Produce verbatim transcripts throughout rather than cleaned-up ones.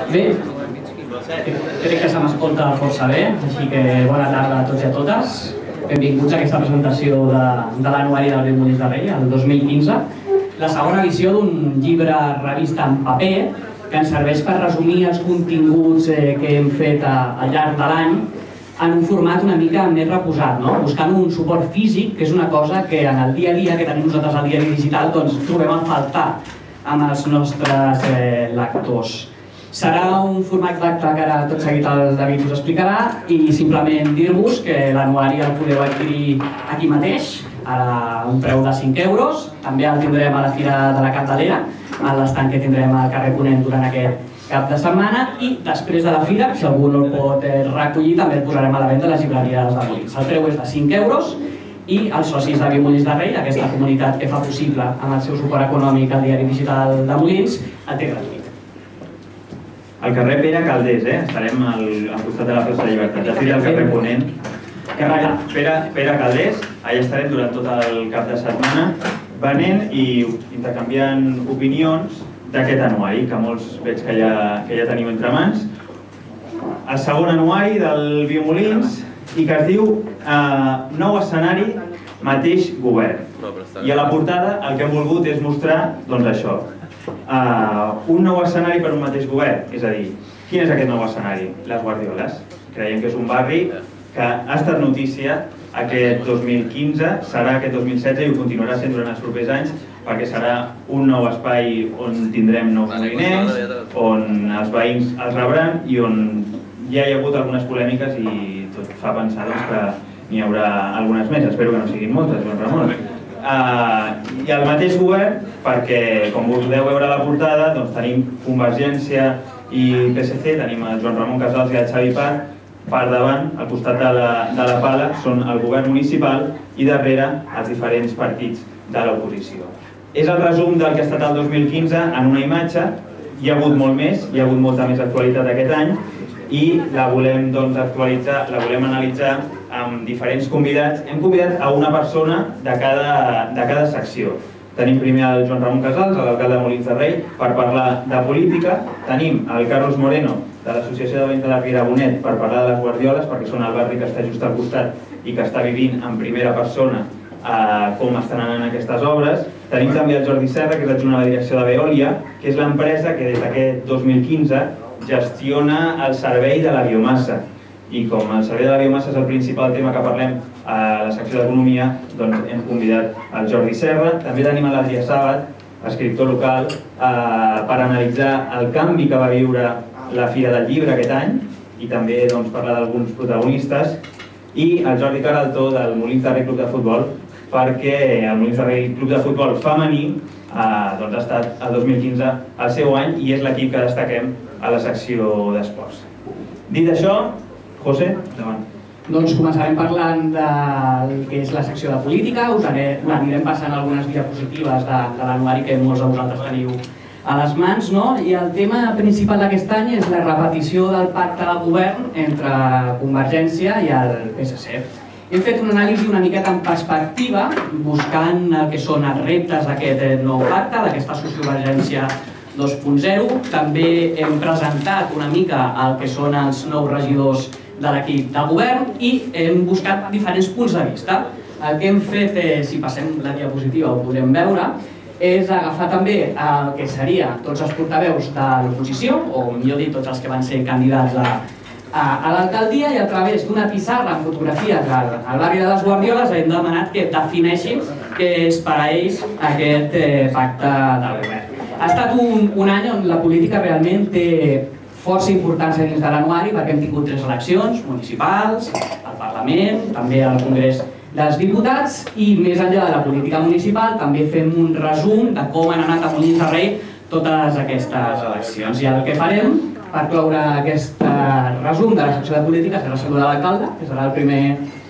Bé, crec que se m'escolta força bé, així que bona tarda a tots i a totes. Benvinguts a aquesta presentació de, de l'anuari del Viu Molins de Rei, el dos mil quinze. La segona edició d'un llibre revista en paper que ens serveix per resumir els continguts eh, que hem fet a, al llarg de l'any en un format una mica més reposat, no? Buscant un suport físic, que és una cosa que en el dia a dia que tenim nosaltres al diari digital doncs, trobem a faltar amb els nostres eh, lectors. Serà un format d'acte que ara tot seguit el David us explicarà i simplement dir-vos que l'anuari el podeu adquirir aquí mateix, a un preu de cinc euros. També el tindrem a la Fira de la Candelera, a l'estant que tindrem al carrer Ponent durant aquest cap de setmana, i després de la Fira, si algú no el pot recollir, també el posarem a la venda a les llibreries de Molins. El preu és de cinc euros i els socis de Viu Molins de Rei, aquesta comunitat que fa possible amb el seu suport econòmic al diari digital de Molins, el té gratuït. Al carrer Pere Calders, eh? Estarem al, al costat de la plaça de Llibertat, de fet al carrer Ponent. Pere, Pere, Pere Calders, allà estarem durant tot el cap de setmana venent i intercanviant opinions d'aquest anuari, que molts veig que ja, que ja teniu entre mans. El segon anuari del Viu Molins i que es diu eh, Nou escenari, mateix govern. I a la portada el que hem volgut és mostrar doncs això. Uh, un nou escenari per un mateix govern, és a dir, quin és aquest nou escenari? Les Guardioles. Creiem que és un barri que ha estat notícia aquest dos mil quinze, serà aquest dos mil setze i ho continuarà sent durant els propers anys, perquè serà un nou espai on tindrem nous moliners, on els veïns els rebran i on ja hi ha hagut algunes polèmiques i tot fa pensar doncs, que n'hi haurà algunes més, espero que no siguin moltes, Joan Ramon. Uh, i el mateix govern, perquè com podeu veure a la portada doncs, tenim Convergència i P S C, tenim el Joan Ramon Casals i el Xavi Parc per davant, al costat de la, de la pala són el govern municipal i darrere els diferents partits de l'oposició. És el resum del que ha estat el dos mil quinze en una imatge. Hi ha hagut molt més, hi ha hagut molta més actualitat aquest any i la volem doncs, actualitzar, la volem analitzar amb diferents convidats. Hem convidat a una persona de cada, de cada secció. Tenim primer el Joan Ramon Casals, l'alcalde de Molins de Rei, per parlar de política. Tenim el Carlos Moreno, de l'Associació de Veïns de la Riera Bonet, per parlar de les Guardioles, perquè són el barri que està just al costat i que està vivint en primera persona eh, com estan anant aquestes obres. Tenim també el Jordi Serra, que és adjunt a la direcció de Veolia, que és l'empresa que des d'aquest dos mil quinze gestiona el servei de la biomassa. I com el servei de la biomassa és el principal tema que parlem a la secció d'Economia, doncs hem convidat el Jordi Serra. També tenim l'Adrià Sàbat, escriptor local, eh, per analitzar el canvi que va viure la Fira del Llibre aquest any i també doncs, parlar d'alguns protagonistes. I el Jordi Caraltó, del Molins de Rei Club de Futbol, perquè el Molins de Rei Club de Futbol femení eh, doncs ha estat el dos mil quinze el seu any i és l'equip que destaquem a la secció d'esports. Dit això, José, endavant. Doncs començarem parlant del que és la secció de política. Us anirem passant algunes diapositives de, de l'anuari que molts de vosaltres teniu a les mans, no? I el tema principal d'aquest any és la repetició del pacte de govern entre Convergència i el P S C. Hem fet una anàlisi una miqueta en perspectiva, buscant el que són els reptes d'aquest nou pacte, d'aquesta sociovergència dos punt zero. També hem presentat una mica el que són els nous regidors de l'equip de govern i hem buscat diferents punts de vista. El que hem fet, eh, si passem la diapositiva ho podrem veure, és agafar també el que seria tots els portaveus de l'oposició, o millor dit, tots els que van ser candidats a, a, a l'alcaldia, i a través d'una pissarra amb fotografies al, al barri de les Guardioles hem demanat que defineixin què és per a ells aquest eh, pacte de govern. Ha estat un, un any on la política realment té força importància dins de l'anuari perquè hem tingut tres eleccions municipals, al Parlament, també al Congrés dels Diputats i més enllà de la política municipal també fem un resum de com han anat a Molins de Rei totes aquestes eleccions. I el que farem per cloure aquest resum de la secció de política serà saludar l'alcalde, que serà el primer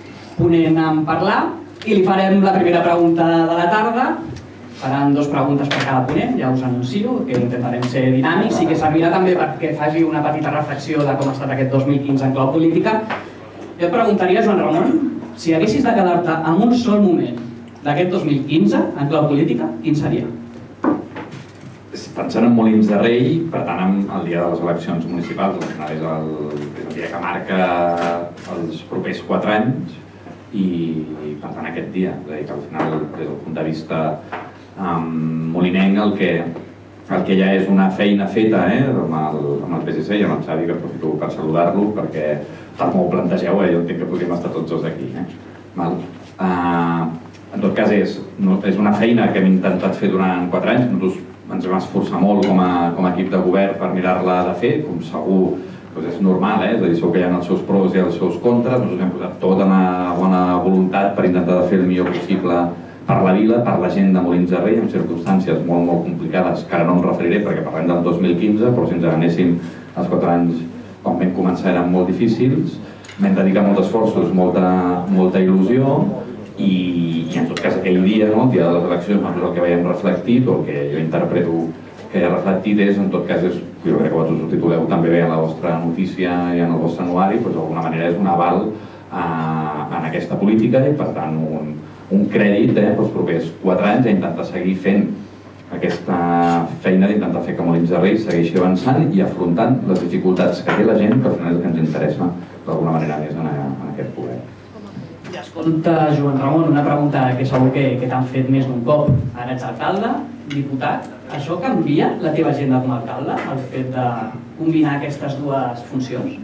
ponent en parlar, i li farem la primera pregunta de la tarda. Faran dues preguntes per cada ponent, ja us anuncio, que intentarem ser dinàmics i que servirà també perquè faci una petita reflexió de com ha estat aquest dos mil quinze en clau política. Jo et preguntaria, Joan Ramon, si haguessis de quedar-te en un sol moment d'aquest dos mil quinze en clau política, quin seria? pensant en Molins de Rei, per tant, el dia de les eleccions municipals, al final és el, és el dia que marca els propers quatre anys i, i per tant aquest dia, és a dir, que al final, des del punt de vista um, molinenc, el que, el que ja és una feina feta eh, amb, el, amb el P S C i amb el Xavi, que aprofito per saludar-lo, perquè tal com ho plantegeu, eh, jo entenc que podríem estar tots dos aquí. Eh? Val? Uh, en tot cas, és, no, és una feina que hem intentat fer durant quatre anys. Nosaltres ens vam esforçar molt com a, com a equip de govern per mirar-la de fer, com segur doncs és normal, eh? És a dir, segur que hi ha els seus pros i els seus contres. Nosaltres hem posat tota una bona voluntat per intentar fer el millor possible per la vila, per la gent de Molins de Rei, en circumstàncies molt, molt complicades, que ara no em referiré perquè parlem del dos mil quinze, però si ens anéssim els quatre anys quan vam començar eren molt difícils. Vam dedicar molts esforços, molta, molta il·lusió i, i en tot cas aquell dia, no, el dia de les eleccions, nosaltres el que veiem reflectit, o el que jo interpreto que hi ha reflectit és, en tot cas, és, jo crec que vosaltres ho tituleu també bé en la vostra notícia i en el vostre anuari, doncs d'alguna manera és un aval eh, en aquesta política i per tant un, un crèdit eh, pels propers quatre anys a intentar seguir fent aquesta feina d'intentar fer que Molins de Rei segueixi avançant i afrontant les dificultats que té la gent, que al final és el que ens interessa d'alguna manera més en, en aquest poder. Ja escolta, Joan Ramon, una pregunta que segur que, que t'han fet més d'un cop. Ara ets alcalde, diputat. Això canvia la teva agenda com a alcalde, el fet de combinar aquestes dues funcions?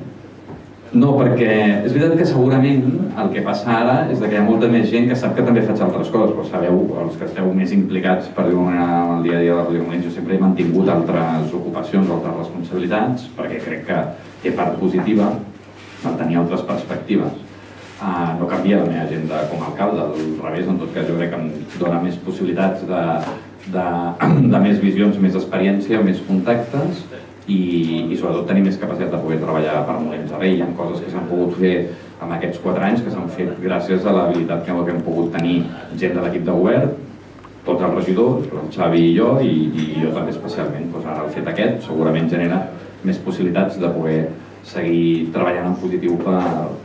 No, perquè és veritat que segurament el que passa ara és que hi ha molta més gent que sap que també faig altres coses, però sabeu, els que esteu més implicats per dir-ho en el dia a dia de la Ràdio Molins, jo sempre he mantingut altres ocupacions, altres responsabilitats, perquè crec que té part positiva per tenir altres perspectives. Uh, no canvia la meva agenda com a alcalde, al revés, en tot cas jo crec que em dona més possibilitats de, de, de més visions, més experiència, més contactes i, i sobretot tenir més capacitat de poder treballar per Molins de Rei. Hi ha coses que s'han pogut fer en aquests quatre anys que s'han fet gràcies a l'habilitat que hem pogut tenir gent de l'equip de govern, tots els regidors, el Xavi i jo, i, i jo també especialment. Doncs ara el fet aquest segurament genera més possibilitats de poder seguir treballant en positiu per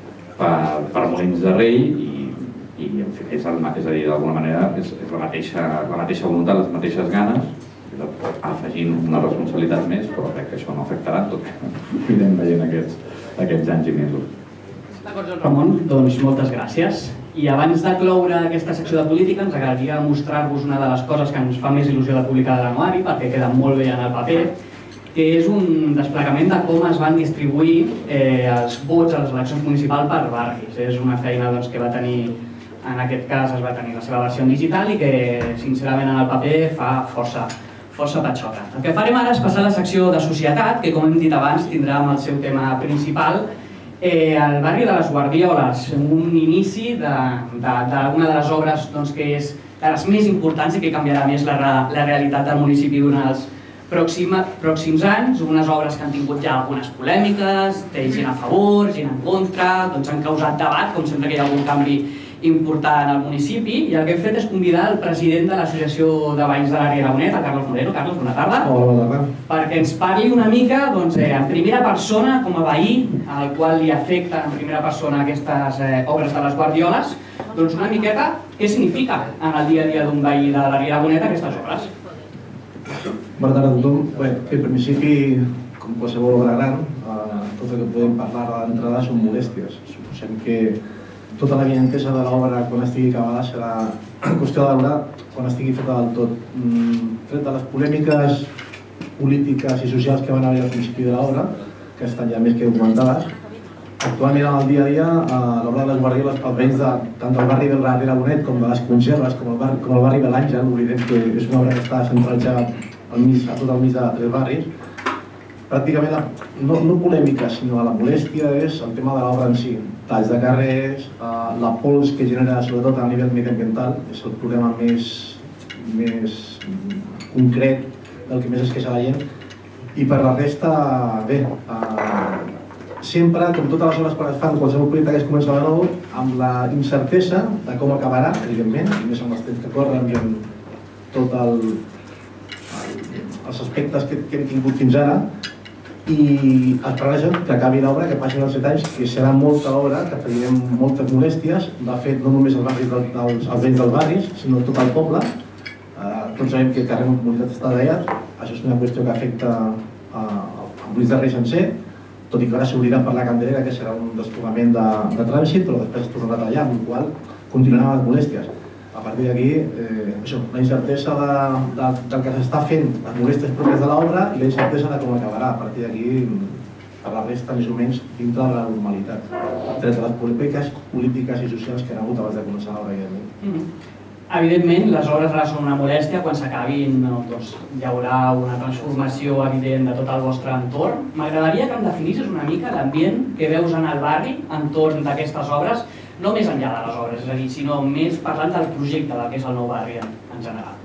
per, per Molins de Rei i, i en fi, és, el, és a dir, d'alguna manera és, és la, mateixa, la mateixa voluntat, les mateixes ganes, afegint una responsabilitat més, però crec que això no afectarà tot que anirem veient aquests, aquests anys i mesos. D'acord, Joan Ramon, doncs moltes gràcies. I abans de cloure aquesta secció de política ens agradaria mostrar-vos una de les coses que ens fa més il·lusió de publicar de l'anuari, perquè queda molt bé en el paper, que és un desplegament de com es van distribuir eh, els vots a les eleccions municipals per barris. És una feina doncs, que va tenir, en aquest cas es va tenir la seva versió en digital i que sincerament en el paper fa força, força patxoca. El que farem ara és passar a la secció de societat, que com hem dit abans tindrà amb el seu tema principal eh, el barri de les Guardioles, un inici d'una de, de, de les obres doncs, que és de les més importants i que canviarà més la, la realitat del municipi durant els Pròxima, pròxims anys, unes obres que han tingut ja algunes polèmiques, té gent a favor, gent en contra, doncs han causat debat, com sempre que hi ha algun canvi important al municipi, i el que hem fet és convidar el president de l'Associació de Veïns de l'Àrea Aragonès, el Carlos Moreno. Carlos, bona tarda. Hola, bona tarda. Perquè ens parli una mica, doncs, eh, en primera persona, com a veí, al qual li afecta en primera persona aquestes eh, obres de les Guardioles, doncs una miqueta què significa en el dia a dia d'un veí de l'Àrea Aragonès aquestes obres. Bona tarda a tothom. Bé, en principi, com qualsevol obra gran, eh, tot el que podem parlar d'entrada són molèsties. Suposem que tota la vientesa de l'obra, quan estigui acabada, serà qüestió de veure quan estigui feta del tot. Tret de les polèmiques polítiques i socials que van haver al principi de l'obra, que estan ja més que documentades, actualment en el dia a dia, l'obra de les Guardioles pels veïns de, tant del barri del Ràdio Bonet com de les Conserves, com el barri, com el barri de l'Àngel, oblidem que és una obra que està centralitzada al mig, a tot el mig de tres barris. Pràcticament, la, no, no polèmica, sinó la molèstia és el tema de l'obra en si. Talls de carrers, eh, la pols que genera, sobretot a nivell mediambiental, és el problema més, més concret del que més es queixa la gent. I per la resta, bé, eh, sempre, com totes les obres quan es fan, qualsevol projecte que es comença de nou, amb la incertesa de com acabarà, evidentment, i més amb els temps que corren i amb tot el, el, els aspectes que, que hem tingut fins ara, i esperar això, que acabi l'obra, que passin els set anys, que serà molta obra, que afegirem moltes molèsties, de fet no només els barris dels, dels, els veïns dels barris, sinó tot el poble. Uh, tots sabem que el carrer Comunitat està tallat, això és una qüestió que afecta a Molins de Rei sencer, tot i que ara s'obrirà per la Candelera, que serà un desplomament de, de trànsit, però després es tornarà a tallar, amb la qual continuaran les molèsties. A partir d'aquí, eh, això, la incertesa de, de, del que s'està fent, les molèsties propies de l'obra i la incertesa de com acabarà. A partir d'aquí, per la resta, més o menys, dintre de la normalitat. Tret de les polítiques, polítiques i socials que han hagut abans de començar l'obra. Mm-hmm. Evidentment, les obres ara són una molèstia, quan s'acabin doncs, hi haurà una transformació evident de tot el vostre entorn. M'agradaria que em definissis una mica l'ambient que veus en el barri entorn d'aquestes obres, no més enllà de les obres, és a dir, sinó més parlant del projecte del que és el nou barri en, en general.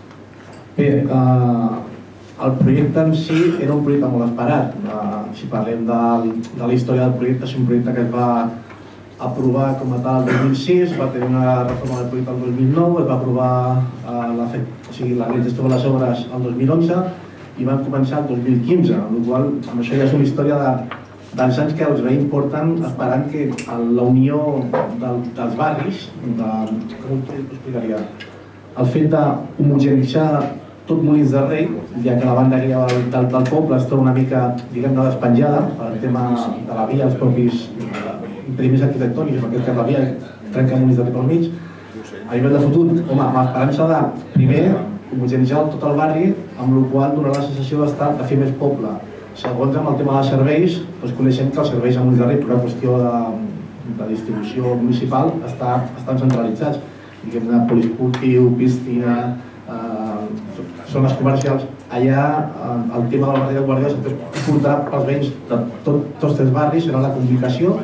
Bé, eh, el projecte en si era un projecte molt esperat. Eh, si parlem de, de la història del projecte, és un projecte que es va aprovar com a tal el dos mil sis, va tenir una reforma del projecte el dos mil nou, es va aprovar eh, la, o sigui, la realització de les obres el dos mil onze i van començar el dos mil quinze, amb la qual cosa amb això ja és una història de, dels anys que els veïns porten esperant que la unió del, dels barris, de, com ho explicaria, el fet d'homogenitzar tot Molins de Rei, ja que la banda aquella del, del, del poble es troba una mica, diguem-ne, despenjada per el tema de la via, els propis impediments arquitectònics, en aquest cas la via trenca Molins de Rei pel mig. A nivell de futur, home, amb l'esperança de, primer, homogenitzar tot el barri, amb la qual cosa donarà la sensació d'estar de fer més poble. Segons, amb el tema dels serveis, doncs coneixem que els serveis a Molins de Rei, per una qüestió de, de distribució municipal, està, estan centralitzats. Diguem-ne, poliesportiu, piscina, eh, zones comercials. Allà, eh, el tema del barri de Guardiola portarà pels veïns de tot, tots els barris, serà la comunicació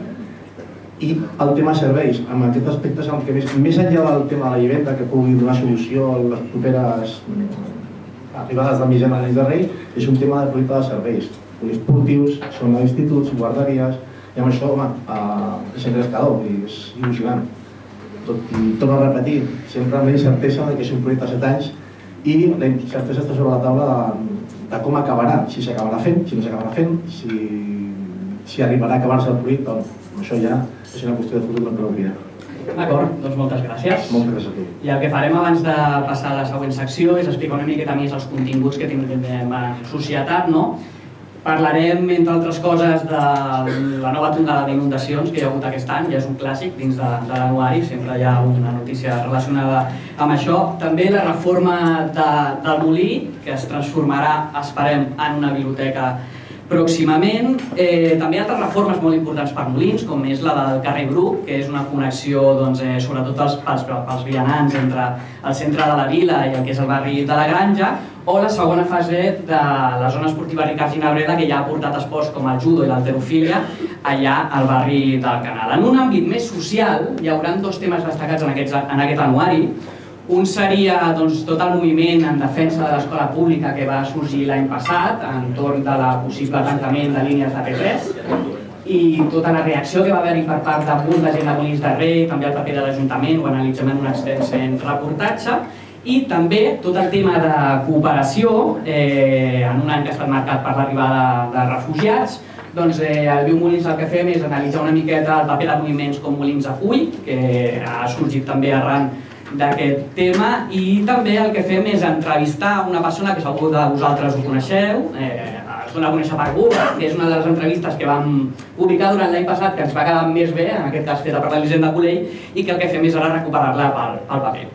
i el tema serveis. En aquest aspecte, el que més, més enllà del tema de la vivenda, que pugui donar solució a les properes arribades de mitjana a Molins de Rei, és un tema de projecte de serveis. Poliesportius, zona d'instituts, guarderies, i amb això, home, eh, és engrescador, és il·lusionant. Tot i torno a repetir, sempre amb la incertesa de que és un projecte de set anys i la incertesa està sobre la taula de, de com acabarà, si s'acabarà fent, si no s'acabarà fent, si, si arribarà a acabar-se el projecte o no. Això ja és una qüestió de futur, no cal oblidar. D'acord, doncs moltes gràcies. Moltes gràcies a tu. I el que farem abans de passar a la següent secció és explicar una miqueta més els continguts que tindrem en societat, no? Parlarem, entre altres coses, de la nova tongada d'inundacions que hi ha hagut aquest any, ja és un clàssic dins de, de l'anuari, sempre hi ha una notícia relacionada amb això. També la reforma de, del Molí, que es transformarà, esperem, en una biblioteca pròximament. Eh, també altres reformes molt importants per Molins, com és la del carrer Bruc, que és una connexió, doncs, eh, sobretot pels, pels, pels vianants entre el centre de la vila i el que és el barri de la Granja, o la segona fase de la zona esportiva Ricard Ginabreda, que ja ha portat esports com el judo i l'halterofília allà al barri del Canal. En un àmbit més social hi haurà dos temes destacats en aquest, en aquest anuari. Un seria doncs, tot el moviment en defensa de l'escola pública que va sorgir l'any passat entorn de la possible tancament de línies de P tres i tota la reacció que va haver-hi per part de molt de gent de Molins de Rei, també el paper de l'Ajuntament, ho analitzem en un extens reportatge, i també tot el tema de cooperació, eh, en un any que ha estat marcat per l'arribada de refugiats. Doncs eh, al Viu Molins el que fem és analitzar una miqueta el paper de moviments com Molins Acull, que ha sorgit també arran d'aquest tema, i també el que fem és entrevistar una persona que segur de vosaltres ho coneixeu, eh, es dona a conèixer per Google, que és una de les entrevistes que vam publicar durant l'any passat, que ens va quedar més bé, en aquest cas feta per l'Elisenda Colell, i que el que fem és ara recuperar-la pel, pel paper.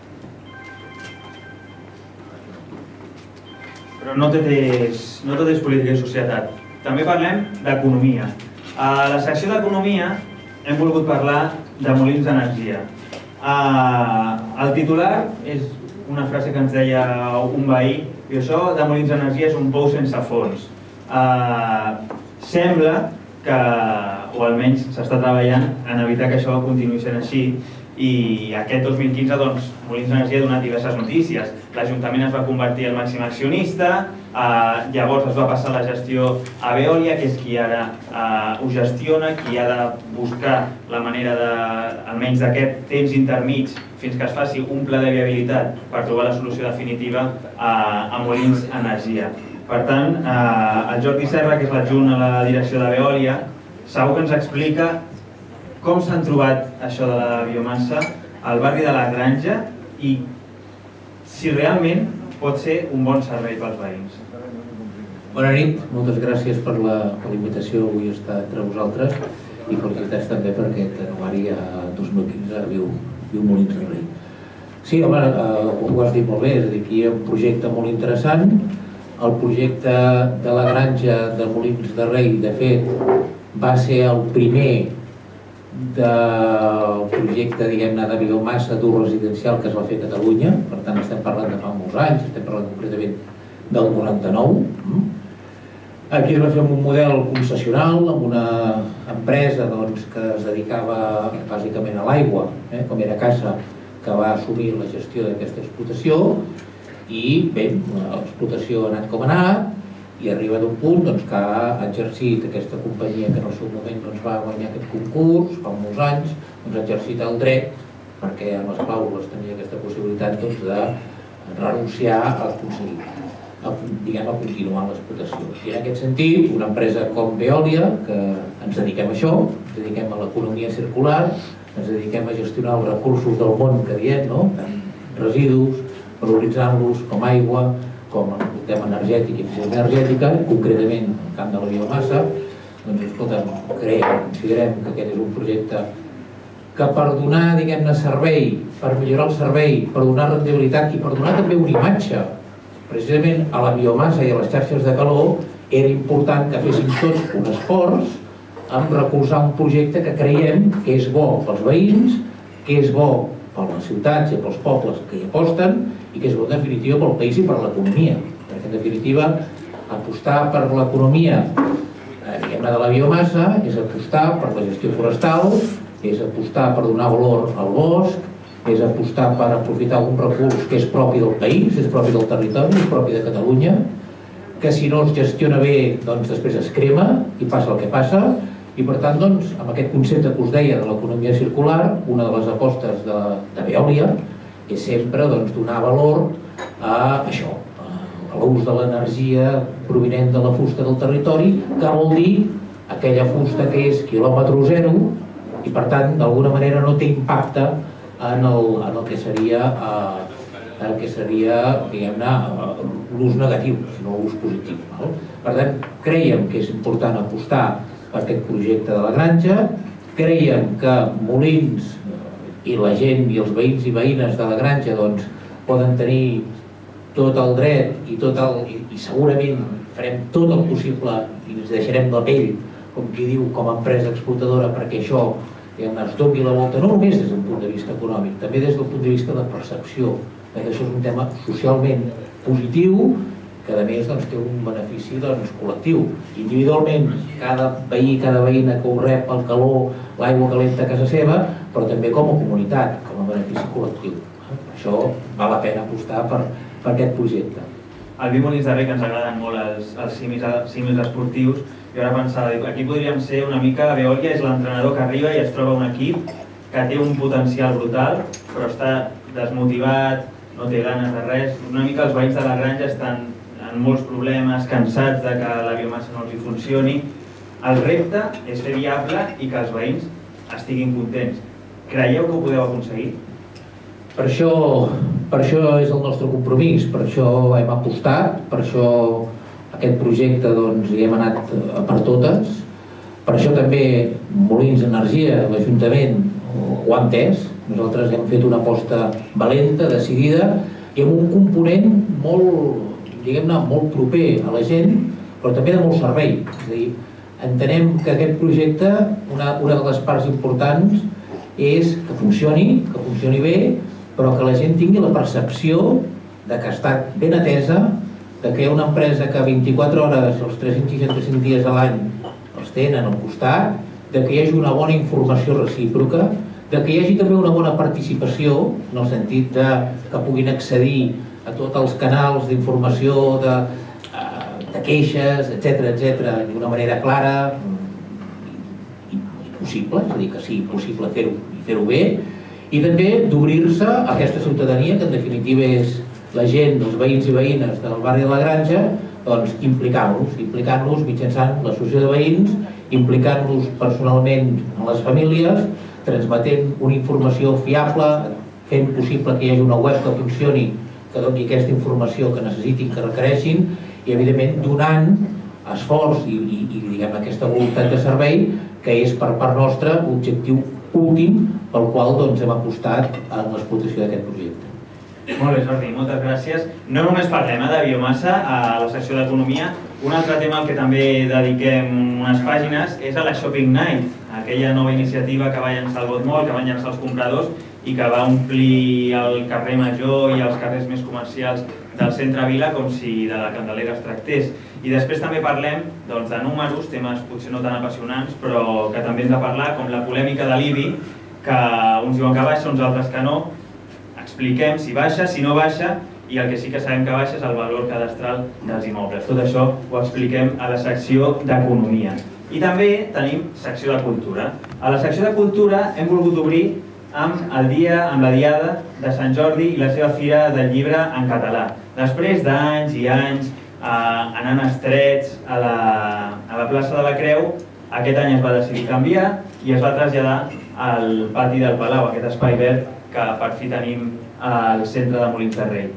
Però no tot és, no tot és política i societat. També parlem d'economia. A la secció d'economia hem volgut parlar de molins d'energia. Uh, el titular és una frase que ens deia un veí, i això de molins d'energia és un pou sense fons. Uh, sembla que, o almenys s'està treballant en evitar que això continuï sent així, i aquest dos mil quinze doncs, Molins d'Energia ha donat diverses notícies. L'Ajuntament es va convertir en màxim accionista, eh, llavors es va passar la gestió a Veolia, que és qui ara eh, ho gestiona, qui ha de buscar la manera de, almenys d'aquest temps intermig, fins que es faci un pla de viabilitat per trobar la solució definitiva a, a Molins Energia. Per tant, eh, el Jordi Serra, que és l'adjunt a la direcció de Veolia, segur que ens explica com s'han trobat això de la biomassa al barri de la Granja i si realment pot ser un bon servei pels veïns. Bona nit, moltes gràcies per la invitació avui estar entre vosaltres i felicitats també per aquest anuari a dos mil quinze viu Molins de Rei. Sí, home, ho has dit molt bé, és a dir, aquí hi ha un projecte molt interessant. El projecte de la granja de Molins de Rei, de fet, va ser el primer del projecte, diguem-ne, de biomassa d'ús residencial que es va fer a Catalunya. Per tant, estem parlant de fa molts anys, estem parlant concretament del noranta-nou. Aquí es va fer amb un model concessional, amb una empresa que es dedicava bàsicament a l'aigua, com era Casa, que va assumir la gestió d'aquesta explotació, i bé, l'explotació ha anat com ha anat i arriba d'un punt que ha exercit aquesta companyia que en el seu moment va guanyar aquest concurs fa molts anys, ha exercit el dret, perquè en les clàusules tenia aquesta possibilitat de renunciar a aconseguir a continuar l'explotació. I en aquest sentit, una empresa com Veolia, que ens dediquem a això, ens dediquem a l'economia circular, ens dediquem a gestionar els recursos del món que diem, residus, valoritzant-los com aigua, com el tema energètic i eficiència energètica, concretament en el camp de la biomassa, doncs, escolta, creiem, considerem que aquest és un projecte que per donar, diguem-ne, servei, per millorar el servei, per donar rendibilitat i per donar també una imatge precisament a la biomassa i a les xarxes de calor, era important que féssim tots un esforç en recolzar un projecte que creiem que és bo pels veïns, que és bo per les ciutats i pels pobles que hi aposten i que és bo en definitiva pel país i per l'economia. Perquè en definitiva apostar per l'economia diguem-ne de la biomassa és apostar per la gestió forestal, és apostar per donar valor al bosc, és apostar per aprofitar un recurs que és propi del país, és propi del territori, és propi de Catalunya, que si no es gestiona bé, doncs després es crema i passa el que passa, i per tant, doncs, amb aquest concepte que us deia de l'economia circular, una de les apostes de, de Veolia és sempre doncs, donar valor a això, a l'ús de l'energia provinent de la fusta del territori, que vol dir aquella fusta que és quilòmetre zero i per tant, d'alguna manera no té impacte en el, en el que seria, eh, el que seria diguem-ne, l'ús negatiu, sinó l'ús positiu. Val? Per tant, creiem que és important apostar per aquest projecte de la granja, creiem que Molins i la gent i els veïns i veïnes de la granja doncs, poden tenir tot el dret i, tot el, i, i segurament farem tot el possible i ens deixarem la pell, com qui diu, com a empresa explotadora, perquè això es doni la volta, no només des del punt de vista econòmic, també des del punt de vista de percepció, que això és un tema socialment positiu, que a més doncs, té un benefici doncs, col·lectiu. Individualment, cada veí, cada veïna que ho rep el calor, l'aigua calenta a casa seva, però també com a comunitat, com a benefici col·lectiu. Per això val la pena apostar per, per aquest projecte. Al Viu Molins de Rei, que ens agraden molt els, els símils esportius, jo ara pensava, aquí podríem ser una mica, Veolia és l'entrenador que arriba i es troba un equip que té un potencial brutal, però està desmotivat, no té ganes de res. Una mica els veïns de la granja estan en molts problemes, cansats de que la biomassa no els hi funcioni. El repte és fer viable i que els veïns estiguin contents. Creieu que ho podeu aconseguir? Per això, per això és el nostre compromís, per això hem apostat, per això aquest projecte doncs, hi hem anat per totes. Per això també Molins Energia, l'Ajuntament, ho ha entès. Nosaltres hem fet una aposta valenta, decidida, i amb un component molt, diguem-ne, molt proper a la gent, però també de molt servei. És a dir, entenem que aquest projecte, una, una de les parts importants, és que funcioni, que funcioni bé, però que la gent tingui la percepció de que ha estat ben atesa, de que hi ha una empresa que vint-i-quatre hores, els tres-cents seixanta-cinc dies a l'any, els tenen al costat, de que hi hagi una bona informació recíproca, de que hi hagi també una bona participació, en el sentit de que puguin accedir a tots els canals d'informació, de, de queixes, etcètera, etcètera, d'una manera clara i, i possible, és a dir, que sigui possible fer-ho i fer-ho bé, i també d'obrir-se a aquesta ciutadania, que en definitiva és la gent, els veïns i veïnes del barri de la Granja, doncs implicant-los, implicant-los mitjançant l'associació de veïns, implicant-los personalment en les famílies, transmetent una informació fiable, fent possible que hi hagi una web que funcioni que doni aquesta informació que necessitin, que requereixin, i evidentment donant esforç i, i, i diguem, aquesta voluntat de servei que és per part nostra l'objectiu últim pel qual doncs, hem apostat en l'explotació d'aquest projecte. Molt bé, Jordi, moltes gràcies. No només parlem eh, de biomassa a la secció d'Economia. Un altre tema al que també dediquem unes pàgines és a la Shopping Night, aquella nova iniciativa que va llançar el Botmol, que van llançar els compradors i que va omplir el carrer Major i els carrers més comercials del centre Vila com si de la Candelera es tractés. I després també parlem doncs, de números, temes potser no tan apassionants, però que també hem de parlar, com la polèmica de l'I B I, que uns diuen que baixa, uns altres que no. Expliquem si baixa, si no baixa, i el que sí que sabem que baixa és el valor cadastral dels immobles. Tot això ho expliquem a la secció d'Economia. I també tenim secció de Cultura. A la secció de Cultura hem volgut obrir amb el dia, amb la diada de Sant Jordi i la seva fira del llibre en català. Després d'anys i anys eh, anant estrets a la, a la plaça de la Creu, aquest any es va decidir canviar i es va traslladar al pati del Palau, aquest espai verd que per fi tenim al centre de Molins de Rei.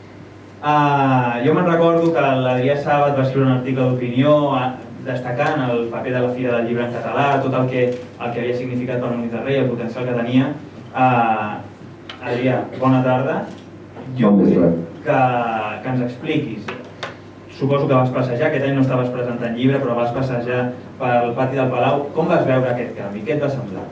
Uh, jo me'n recordo que l'Adrià Sàbat va escriure un article d'opinió destacant el paper de la Fira del Llibre en català, tot el que, el que havia significat per Molins de Rei, el potencial que tenia. Uh, Adrià, bona tarda. Jo vull que, que ens expliquis. Suposo que vas passejar, aquest any no estaves presentant llibre, però vas passejar pel pati del Palau. Com vas veure aquest canvi? Què et va semblar?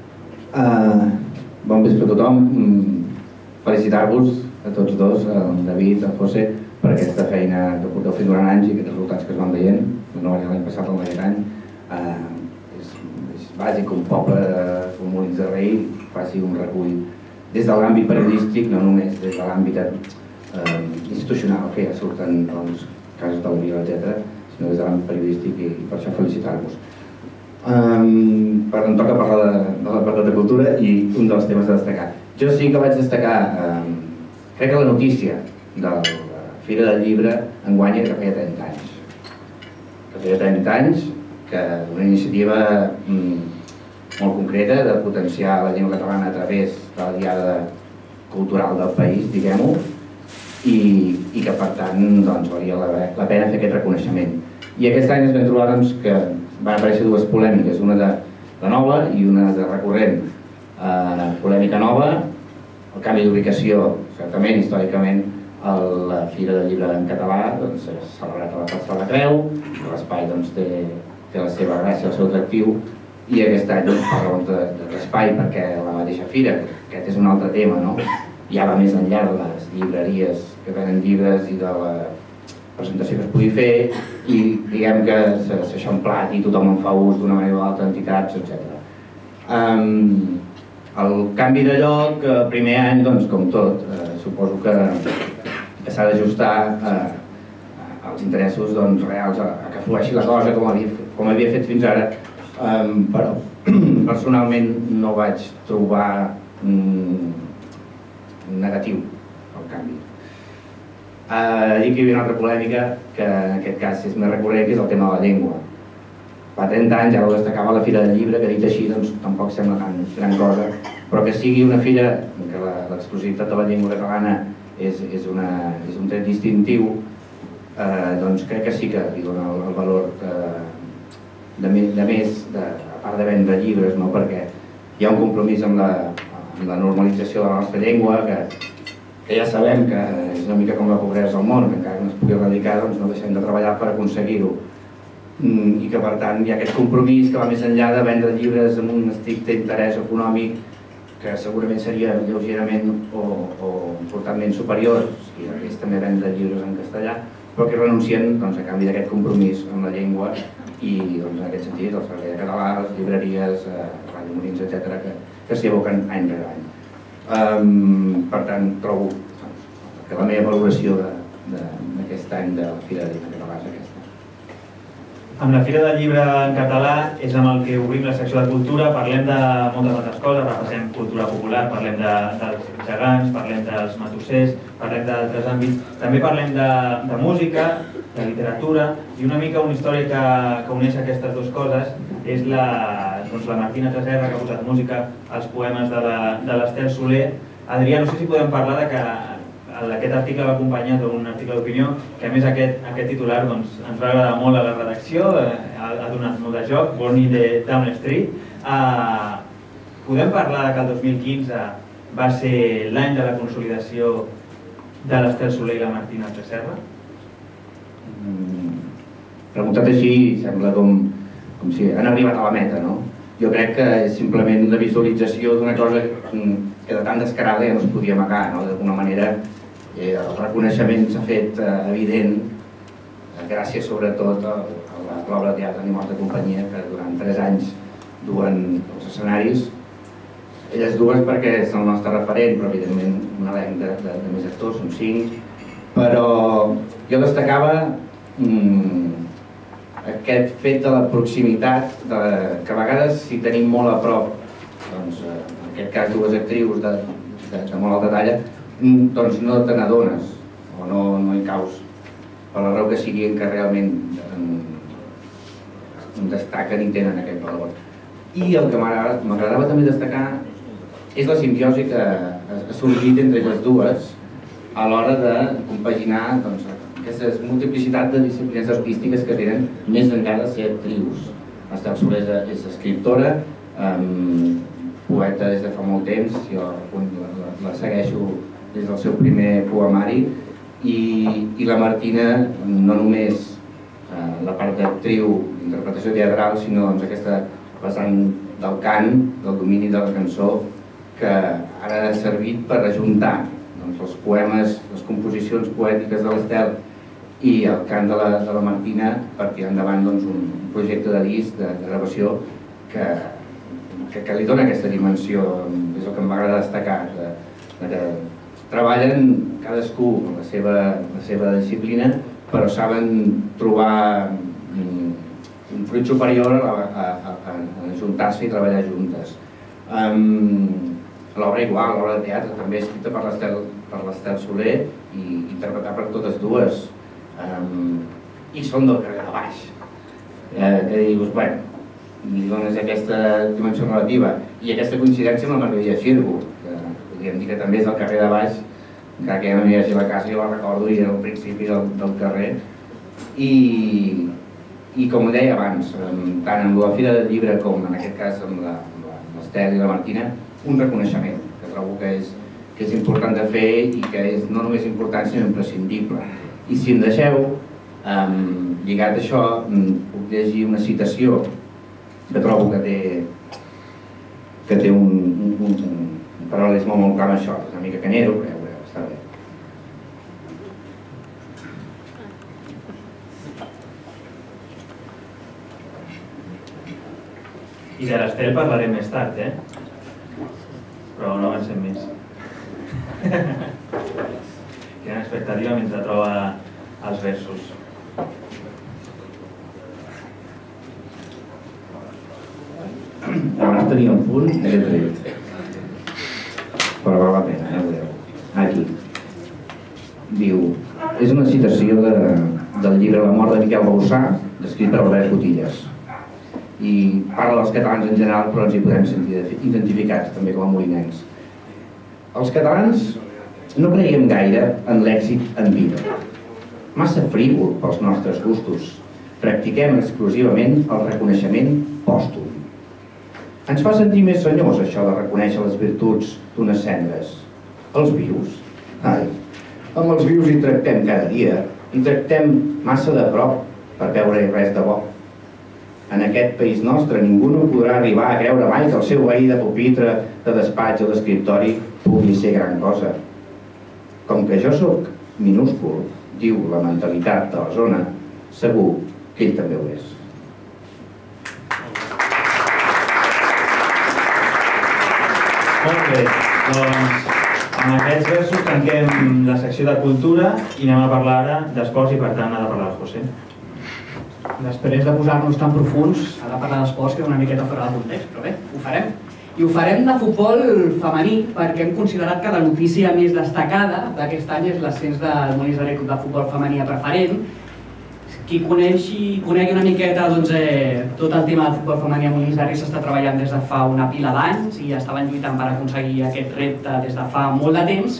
Uh, bon vespre a tothom. Felicitar-vos a tots dos, a David, a José, per aquesta feina que porteu fent durant anys i aquests resultats que es van veient. No l'any passat o aquest any. Uh, és, és bàsic que un poble com Molins de Rei faci un recull des de l'àmbit periodístic, no només des de l'àmbit uh, institucional, que ja surten doncs, casos del Vila, etcètera, sinó des de l'àmbit periodístic i, i per això felicitar-vos. Um, per em toca parlar de, de l'apartat de cultura i un dels temes a destacar. Jo sí que vaig destacar, um, crec que la notícia de la Fira del Llibre enguany era que feia trenta anys. Que feia trenta anys, que una iniciativa um, molt concreta de potenciar la llengua catalana a través de la diada cultural del país, diguem-ho, i, i que per tant doncs, valia la, la pena fer aquest reconeixement. I aquest any es vam trobar doncs, que van aparèixer dues polèmiques, una de, de nova i una de recurrent. Uh, polèmica nova, el canvi d'ubicació, certament, històricament, la Fira del Llibre en català doncs, s'ha celebrat a la plaça de la Creu, l'espai doncs, té, té la seva gràcia, el seu atractiu, i aquest any doncs, per raons de, de l'espai, perquè la mateixa fira, aquest és un altre tema, no? Ja va més enllà de les llibreries que venen llibres i de la presentació que es pugui fer, i diguem que s'ha eixamplat i tothom en fa ús d'una manera o altra, entitats, etcètera. Um, el canvi de lloc, el primer any, doncs, com tot, eh, suposo que, que s'ha d'ajustar eh, als interessos doncs, reals, a, a que flueixi la cosa com havia, com havia fet fins ara, um, però personalment no vaig trobar mm, negatiu el canvi. Uh, dic que hi havia una altra polèmica que en aquest cas és més recurrent, que és el tema de la llengua. Fa trenta anys, ara ho destacava la Fira del Llibre, que dit així doncs, tampoc sembla tan gran cosa, però que sigui una fira en què l'exclusivitat de la llengua catalana és, és, una, és un tret distintiu, eh, doncs crec que sí que li dona el, el valor que, de, de més, de, a part de vendre llibres, no? Perquè hi ha un compromís amb la, amb la normalització de la nostra llengua, que, que ja sabem que és una mica com la pobresa al món, que encara que no es pugui erradicar, doncs no deixem de treballar per aconseguir-ho. I que per tant hi ha aquest compromís que va més enllà de vendre llibres amb un estricte interès econòmic que segurament seria lleugerament o, o importantment superior si hagués també vendre llibres en castellà, però que renuncien doncs, a canvi d'aquest compromís amb la llengua i doncs, en aquest sentit el servei de català, les llibreries, eh, Ràdio Molins, etcètera, que, que s'hi aboquen any rere any. Um, per tant, trobo doncs, que la meva valoració d'aquest any de la Fira de Llibre Català és aquesta. Amb la Fira del Llibre en català és amb el que obrim la secció de cultura, parlem de moltes altres coses, repassem cultura popular, parlem de, dels gegants, parlem dels matossers, parlem d'altres àmbits, també parlem de, de música, de literatura, i una mica una història que, que uneix aquestes dues coses és la, doncs, la Martina Tresserra, que ha posat música als poemes de l'Estel Soler. Adrià, no sé si podem parlar de que aquest article va acompanyat d'un article d'opinió que a més aquest, aquest titular doncs, ens va agradar molt a la redacció, eh, ha, ha donat molt de joc, Born in the Down Street. Eh, podem parlar que el dos mil quinze va ser l'any de la consolidació de l'Estel Soler i la Martina Tresserra? Mm, preguntat així sembla com, com si han arribat a la meta, no? Jo crec que és simplement una visualització d'una cosa que de tan descarada ja no es podia amagar, no? D'alguna manera eh, el reconeixement s'ha fet eh, evident eh, gràcies sobretot a, a l'obra de teatre Animals de companyia que durant tres anys duen els escenaris. Elles dues perquè són el nostre referent, però evidentment un elenc de, de, de més actors, són cinc. Però jo destacava mmm, aquest fet de la proximitat, de, que a vegades si tenim molt a prop, doncs, en aquest cas dues actrius de, de, de molt alta talla, doncs no te n'adones o no, no hi caus, per la raó que sigui en què realment en, en destaquen i tenen aquest valor. I el que m'agradava també destacar és la simbiosi que ha sorgit entre les dues a l'hora de compaginar doncs, aquesta multiplicitat de disciplines artístiques que tenen més enllà de ser actrius. L'Estel Soler és escriptora, um, poeta des de fa molt temps, jo la, la segueixo des del seu primer poemari, i, i la Martina no només uh, la part d'actriu, d'interpretació teatral, sinó doncs, aquesta vessant del cant, del domini de la cançó, que ara ha servit per ajuntar doncs, els poemes, les composicions poètiques de l'Estel i el cant de la, de la Martina per tirar endavant doncs, un projecte de disc, de, de gravació que, que, que li dona aquesta dimensió, és el que em va agradar destacar, de, de que treballen cadascú en la seva, la seva disciplina, però saben trobar un, un fruit superior a, a, a, a, a ajuntar-se i treballar juntes. Um, L'obra igual, l'obra de teatre, també escrita per l'Estel Soler i interpretada per totes dues. Um, I són del carrer de baix. Eh, que dius, bueno, li dones aquesta dimensió relativa i aquesta coincidència amb la Margarida Xirgo, que podríem dir que també és del carrer de baix, encara que ja no hi hagi la casa, jo la recordo i era al principi del, del carrer. I, i com deia abans, tant amb la Fira del Llibre com en aquest cas amb l'Estel i la Martina, un reconeixement que trobo que és, que és important de fer i que és no només important sinó imprescindible. I si em deixeu, um, lligat a això, puc llegir una citació que trobo que té, que té un, un, un, un paral·lelisme molt clar amb això, és una mica canyero, però ja ho veureu, està bé. I de l'Estel parlarem més tard, eh? Però no avancem més. Quina expectativa mentre troba els versos. Abans tenia un punt i l'he tret. Però val la pena, ja ho veureu. Aquí. Diu, és una citació de, del llibre La mort de Miquel Bausà, escrit per Albert Cotillas. I parla dels catalans en general, però ens hi podem sentir identificats també com a molinencs. Els catalans no creiem gaire en l'èxit en vida. Massa frívol pels nostres gustos. Practiquem exclusivament el reconeixement pòstum. Ens fa sentir més senyors això de reconèixer les virtuts d'unes cendres. Els vius? Ai, amb els vius hi tractem cada dia, hi tractem massa de prop per veure res de bo. En aquest país nostre ningú no podrà arribar a creure mai que el seu veí de pupitre, de despatx o d'escriptori pugui ser gran cosa. Com que jo sóc minúscul, diu la mentalitat de la zona, segur que ell també ho és. Molt bé, doncs amb aquests versos tanquem la secció de cultura i anem a parlar ara d'esports i per tant ha de parlar el José. Després de posar-nos tan profuns, s'ha de parlar d'esports que una miqueta fora de context, però bé, ho farem. I ho farem de futbol femení perquè hem considerat que la notícia més destacada d'aquest any és l'ascens del Molins de Rei Club de Futbol Femení a preferent. Qui coneixi, conegui una miqueta doncs, eh, tot el tema del futbol femení a Molins de Rei s'està treballant des de fa una pila d'anys i estaven lluitant per aconseguir aquest repte des de fa molt de temps.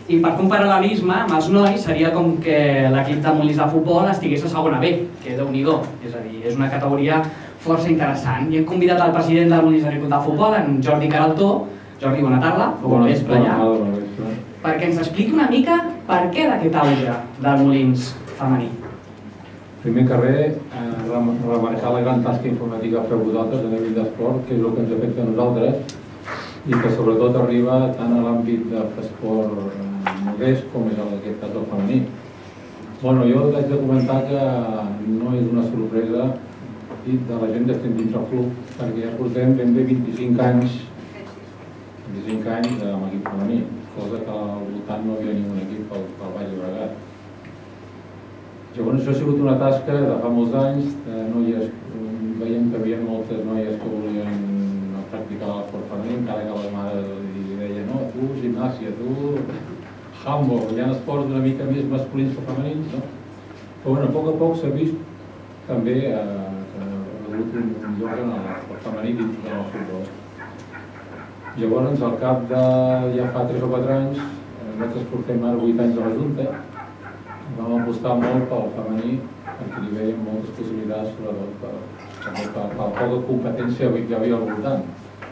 I per fer un paral·lelisme amb els nois seria com que l'equip de Molins de futbol estigués a segona B, que déu-n'hi-do, és a dir, és una categoria força interessant. I hem convidat el president del Molins de futbol, en Jordi Caraltó. Jordi, bona tarda, o bon vespre ja, perquè ens expliqui una mica per què d'aquest auge del Molins femení. Primer que res, remarcar la gran tasca informativa que feu vosaltres a nivell d'esport, que és el que ens afecta a nosaltres, i que sobretot arriba tant a l'àmbit de l'esport modest com és aquest cas del femení. Bueno, jo haig de comentar que no és una sorpresa de la gent que estem dins el club, perquè ja portem ben bé vint-i-cinc anys vint-i-cinc anys amb equip femení, cosa que al voltant no havia ningun equip pel, pel Baix Llobregat. Llavors això ha sigut una tasca de fa molts anys, de noies, veiem que hi havia moltes noies que volien practicar l'esport femení, encara que les mares li deien no, tu gimnàsia, tu handball, hi ha esports una mica més masculins que femenins, no? Però bueno, a poc a poc s'ha vist també eh, que ha hagut un lloc en l'esport femení dins del futbol. Llavors, al cap de ja fa tres o quatre anys, nosaltres portem ara vuit anys a la Junta, vam apostar molt pel femení perquè hi veiem moltes possibilitats, sobretot per, per, per, per la poca competència que hi havia al voltant.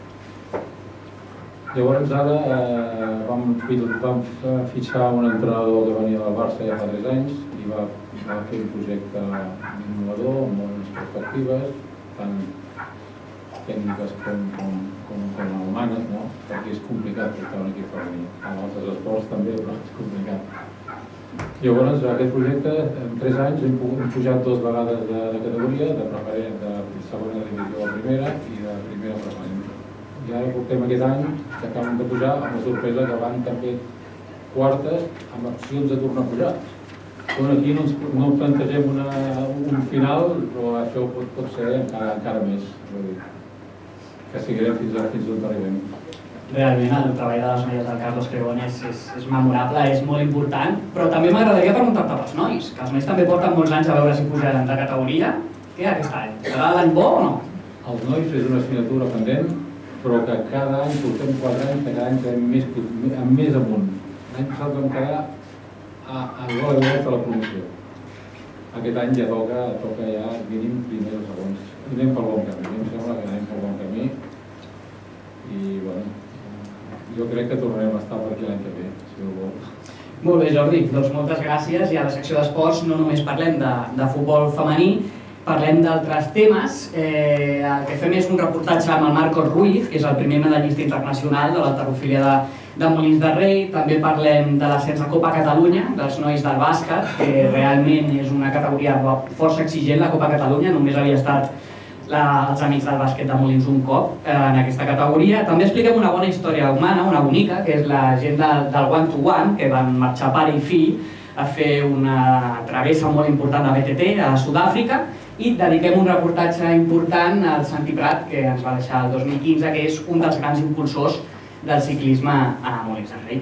Llavors ara eh, vam, vam fitxar un entrenador que venia del Barça ja fa tres anys i va, va fer un projecte innovador amb moltes perspectives, tant tècniques com, com, com, com humanes, no? Perquè és complicat portar un equip femení. En altres esports també, però és complicat. Llavors, aquest projecte, en tres anys, hem, hem pujat dues vegades de, de categoria, de, preferent, de segona divisió a primera i de primera a preferent. I ara portem aquest any que acabem de pujar amb la sorpresa que van també quartes amb opcions de tornar a pujar. Bueno, aquí no ens, no plantegem una, un final, però això pot, pot ser encara, encara més. Que seguirem fins, a, fins on arribem. Realment el treball de les noies del Carlos Pregón és, és, és memorable, és molt important, però també m'agradaria preguntar-te pels nois, que els nois també porten molts anys a veure si pujaran de categoria. Què aquest any? Serà l'any bo o no? Els nois és una assignatura pendent, però que cada any, portem quatre anys, que cada any quedem més, més amunt. L'any passat vam quedar a, a gol de a la promoció. Aquest any ja toca, toca ja mínim primers o segons. I anem pel bon camí, em sembla que anem pel bon camí. I, bueno, jo crec que tornarem a estar per aquí l'any que ve, si ho vol. Molt bé, Jordi, doncs moltes gràcies. I a la secció d'esports no només parlem de, de futbol femení, parlem d'altres temes. Eh, el que fem és un reportatge amb el Marcos Ruiz, que és el primer medallista internacional de l'halterofília de, de Molins de Rei. També parlem de l'ascens a Copa Catalunya, dels nois del bàsquet, que realment és una categoria força exigent, la Copa Catalunya. Només havia estat la, els amics del bàsquet de Molins un cop eh, en aquesta categoria. També expliquem una bona història humana, una bonica, que és la gent de, del One to One, que van marxar pare i fill a fer una travessa molt important de B T T a Sud-àfrica, i dediquem un reportatge important al Santi Prat, que ens va deixar el dos mil quinze, que és un dels grans impulsors del ciclisme a Molins de Rei.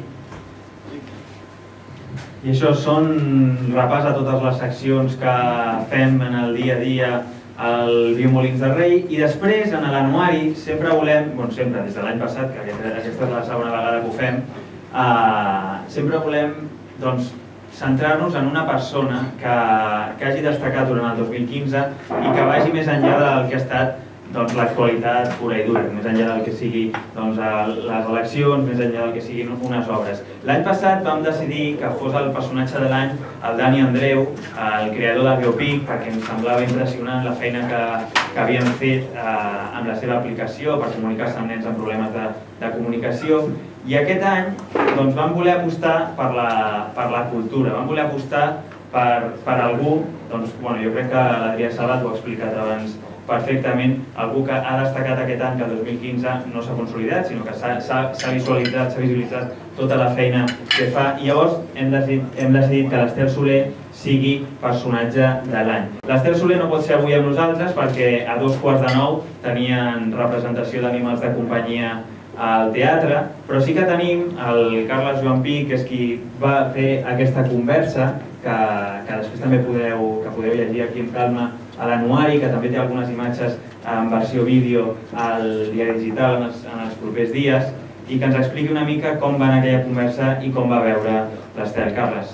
I això són repàs a totes les seccions que fem en el dia a dia al Viu Molins de Rei, i després en l'anuari sempre volem, bueno sempre des de l'any passat, que aquesta, aquesta és la segona vegada que ho fem, eh, sempre volem doncs, centrar-nos en una persona que, que hagi destacat durant el dos mil quinze i que vagi més enllà del que ha estat doncs, l'actualitat pura i dura, més enllà del que sigui doncs, les eleccions, més enllà del que siguin unes obres. L'any passat vam decidir que fos el personatge de l'any el Dani Andreu, el creador del Biopic, perquè ens semblava impressionant la feina que, que havien fet eh, amb la seva aplicació per comunicar-se amb nens amb problemes de, de comunicació. I aquest any doncs, vam voler apostar per la, per la cultura, vam voler apostar per, per algú, doncs, bueno, jo crec que l'Adrià Sabat ho ha explicat abans perfectament, algú que ha destacat aquest any que el dos mil quinze no s'ha consolidat, sinó que s'ha visualitzat, s'ha visualitzat tota la feina que fa, i llavors hem decidit, hem decidit que l'Ester Soler sigui personatge de l'any. L'Ester Soler no pot ser avui amb nosaltres perquè a dos quarts de nou tenien representació d'animals de companyia al teatre, però sí que tenim el Carles Joan Pi, que és qui va fer aquesta conversa, que, que després també podeu, que podeu llegir aquí amb calma a l'anuari, que també té algunes imatges en versió vídeo al diari digital en els, en els propers dies, i que ens expliqui una mica com va anar aquella conversa i com va veure l'Estel. Carles.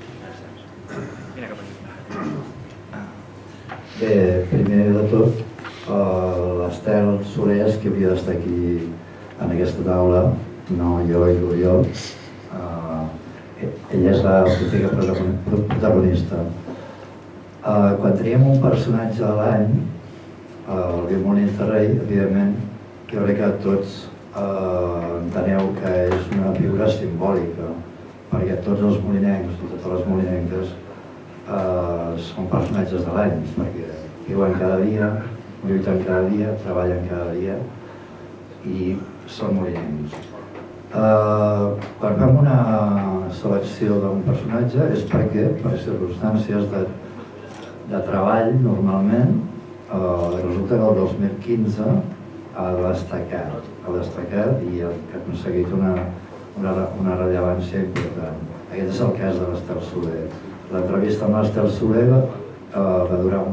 Bé, primer de tot, l'Estel Soler és qui hauria d'estar aquí en aquesta taula, no jo i l'Oriol. Ella és la típica protagonista. Quan teníem un personatge a l'any, el Guim Molins de Rei, evidentment, jo crec que tots enteneu que és una figura simbòlica, perquè tots els molinencs i totes les molinenques són personatges de l'any, perquè viuen cada dia, lluiten cada dia, treballen cada dia i són molinencs. Quan fem una selecció d'un personatge és perquè, per circumstàncies de treball, normalment, resulta que el dos mil quinze ha destacat, ha destacat i ha aconseguit una rellevància important. Aquest és el cas de l'Estel Soler. L'entrevista amb l'Estel Soler va durar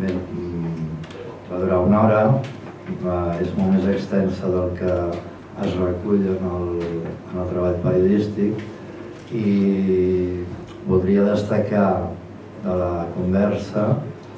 una hora, és molt més extensa del que es recull en el treball periodístic i voldria destacar de la conversa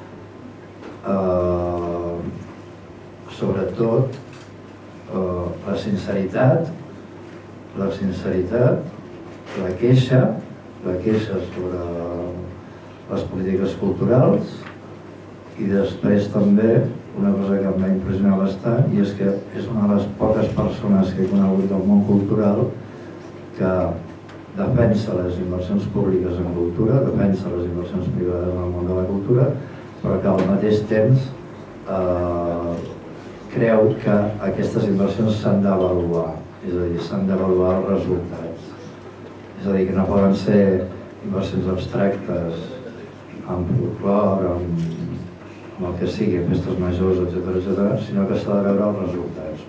sobretot la sinceritat, la sinceritat, la queixa, la queixa sobre les polítiques culturals i després també una cosa que em va impressionar bastant i és que és una de les poques persones que he conegut del món cultural que defensa les inversions públiques en cultura, defensa les inversions privades en el món de la cultura, però que al mateix temps eh, creu que aquestes inversions s'han d'avaluar, és a dir, s'han d'avaluar els resultats. És a dir, que no poden ser inversions abstractes en folclore, amb el que sigui, festes majors, etcètera, etcètera, sinó que s'ha de veure els resultats.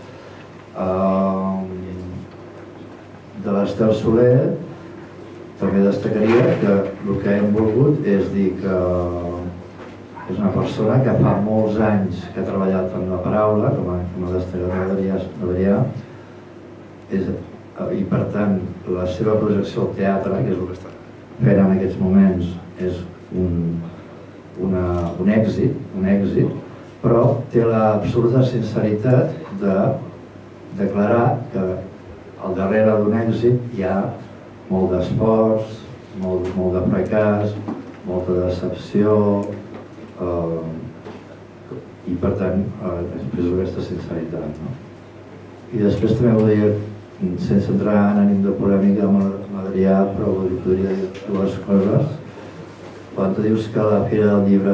De l'Estel Soler també destacaria que el que hem volgut és dir que és una persona que fa molts anys que ha treballat en la paraula, com a destacat d'Adrià, i per tant la seva projecció al teatre, que és el que està fent en aquests moments, és un Una, un èxit, un èxit, però té l'absoluta sinceritat de declarar que al darrere d'un èxit hi ha molt d'esforç, molt, molt de fracàs, molta decepció eh, i per tant eh, expresso aquesta sinceritat. No? I després també voldria, sense entrar en ànim de polèmica amb l'Adrià, però podria dir dues coses. Quan tu dius que la Fira del Llibre...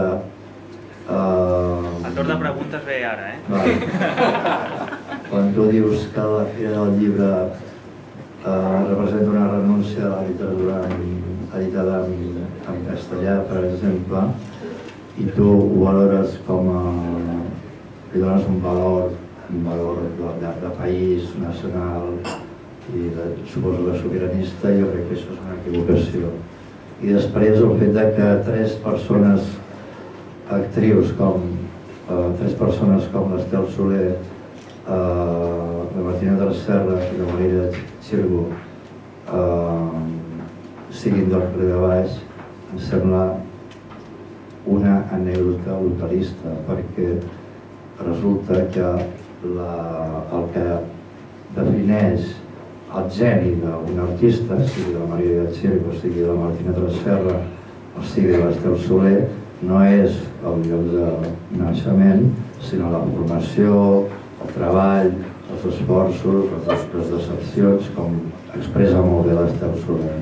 El torn de preguntes ve ara, eh? Quan tu dius que la Fira del Llibre representa una renúncia a la literatura editada en castellà, per exemple, i tu ho valores com a... li dones un valor, un valor de país, nacional i suposo de sobiranista, jo crec que això és una equivocació. I després el fet que tres persones actrius com tres persones com l'Estel Soler, la Martina Tresserra i la Maria Xirgo siguin del carrer de baix, em sembla una anècdota localista, perquè resulta que el que defineix el geni d'un artista, sigui de la Maria Xirgo, sigui de la Martina Tresserra o sigui de l'Estel Soler, no és el lloc de naixement, sinó la formació, el treball, els esforços, les decepcions, com expressa molt bé l'Estel Soler.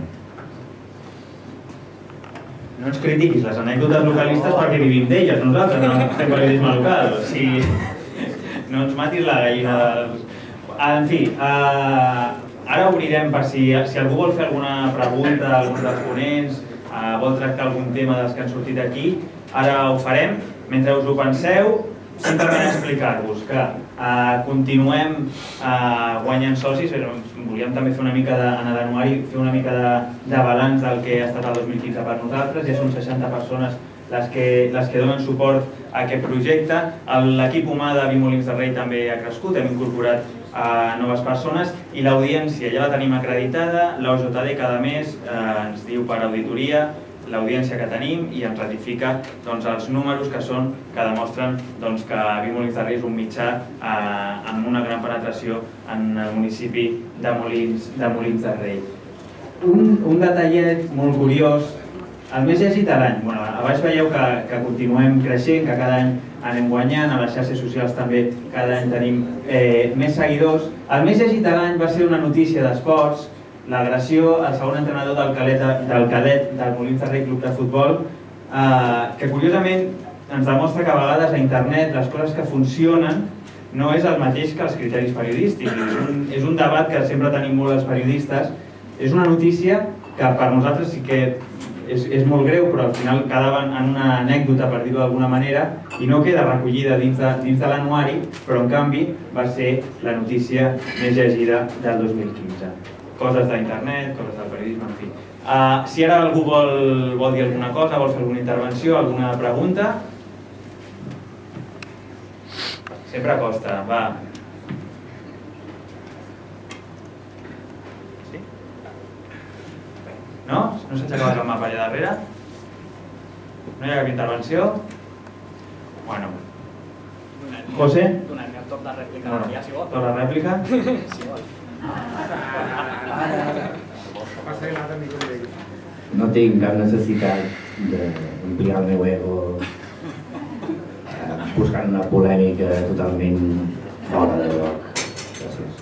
No ens critiquis les anècdotes localistes perquè vivim d'elles nosaltres, no fem periodisme local. O sigui, no ens matis la gallina dels... En fi, ara obrirem per si algú vol fer alguna pregunta, algun dels ponents, vol tractar algun tema dels que han sortit aquí, ara ho farem. Mentre us ho penseu, simplement explicar-vos que continuem guanyant socis, volíem també fer una mica d'anuari, fer una mica de balanç del que ha estat el dos mil quinze per nosaltres, ja són seixanta persones les que donen suport a aquest projecte. L'equip humà de Guim Molins de Rei també ha crescut, hem incorporat a noves persones i l'audiència ja la tenim acreditada, l'O J D cada mes ens diu per auditoria l'audiència que tenim i ens ratifica els números que són que demostren que Viu Molins de Rei és un mitjà amb una gran penetració en el municipi de Molins de Rei. Un detallet molt curiós, el més llegit de l'any. A baix veieu que continuem creixent, que cada any anem guanyant, a les xarxes socials també cada any tenim més seguidors. El més llegit de l'any va ser una notícia d'esports, l'agressió al segon entrenador del cadet del Molins de Rei Club de Futbol, que curiosament ens demostra que a vegades a internet les coses que funcionen no és el mateix que els criteris periodístics. És un debat que sempre tenim molt els periodistes. És una notícia que per nosaltres sí que és molt greu, però al final quedava en una anècdota, per dir-ho d'alguna manera, i no queda recollida dins de l'anuari, però en canvi va ser la notícia més llegida del dos mil quinze. Coses d'internet, coses del periodisme, en fi. Si ara algú vol dir alguna cosa, vol fer alguna intervenció, alguna pregunta... Sempre costa, va. Sí? No? No s'ha aixecat el mapa allà darrere? No hi ha cap intervenció? Bueno. José? Donem el torn de rèplica. Torn de rèplica? Si vol. No tinc cap necessitat d'ampliar el meu ego buscant una polèmica totalment fora de lloc. Gràcies.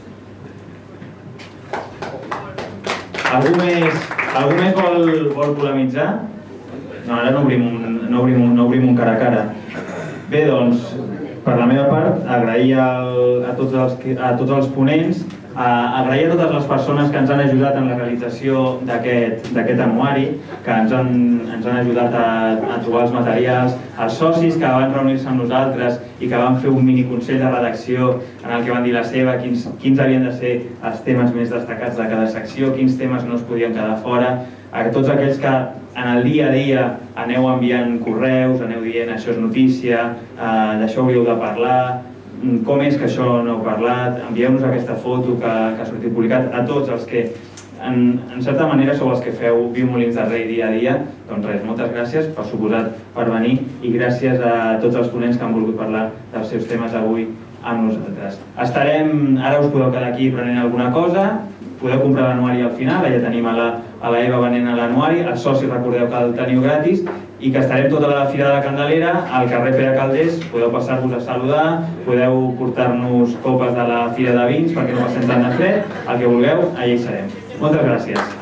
Algú més vol polemitzar? No, ara no obrim un cara a cara. Bé, doncs, per la meva part, agrair a tots els ponents, agrair a totes les persones que ens han ajudat en la realització d'aquest anuari, que ens han ajudat a trobar els materials, als socis que van reunir-se amb nosaltres i que van fer un miniconsell de redacció en el que van dir la seva, quins havien de ser els temes més destacats de cada secció, quins temes no es podien quedar fora, a tots aquells que en el dia a dia aneu enviant correus, aneu dient això és notícia, d'això hauríeu de parlar, com és que això no heu parlat, envieu-nos aquesta foto que ha sortit publicat, a tots els que en certa manera sou els que feu Viu Molins de Rei dia a dia. Doncs res, moltes gràcies, per suposat, per venir i gràcies a tots els ponents que han volgut parlar dels seus temes avui amb nosaltres. Estarem, ara us podeu quedar aquí prenent alguna cosa, podeu comprar l'anuari al final, allà tenim a la Eva venent l'anuari, els socis recordeu que el teniu gratis i que estarem tota la Fira de la Candelera al carrer Pere Calders, podeu passar-vos a saludar, podeu portar-nos copes de la Fira de Vins perquè no passem tant de fred, el que vulgueu, allà hi serem. Moltes gràcies.